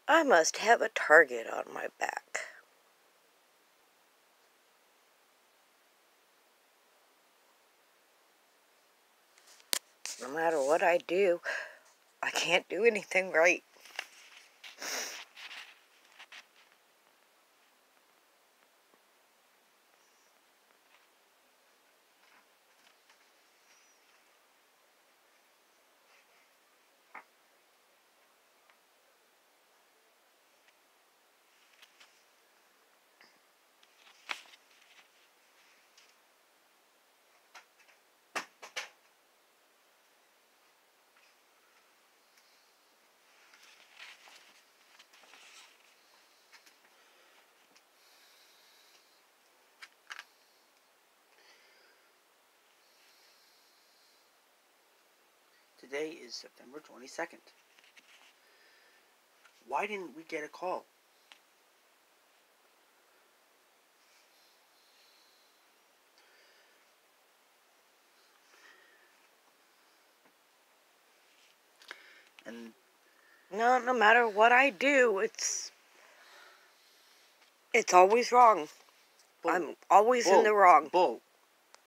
I must have a target on my back. No matter what I do, I can't do anything right. Today is September 22nd. Why didn't we get a call? And No matter what I do, it's always wrong. Bull, I'm always in the wrong. Bull,